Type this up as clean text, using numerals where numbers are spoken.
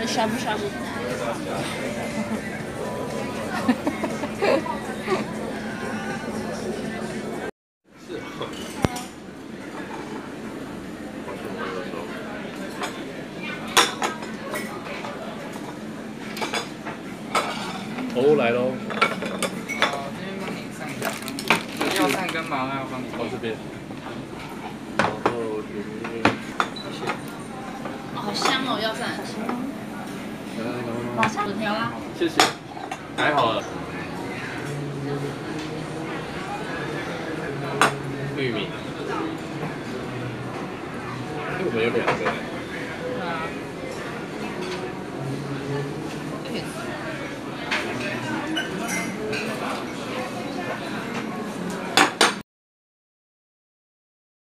呷哺呷哺。 哦，来喽！ 这边帮你上一下，药膳跟麻辣要帮你。 到这边，然后好香哦，药膳。 来， 马上薯条啊！ 谢谢，还好了。玉米，因为我们有2个。